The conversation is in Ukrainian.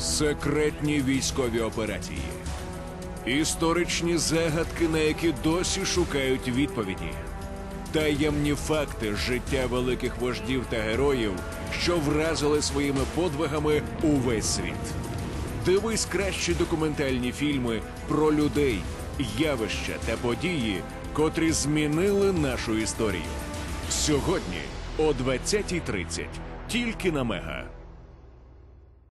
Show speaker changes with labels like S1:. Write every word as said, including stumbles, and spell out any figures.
S1: Секретні військові операції. Історичні загадки, на які досі шукають відповіді. Таємні факти життя великих вождів та героїв, що вразили своїми подвигами увесь світ. Дивись кращі документальні фільми про людей, явища та події, котрі змінили нашу історію. Сьогодні о двадцятій тридцять. Тільки на Мега.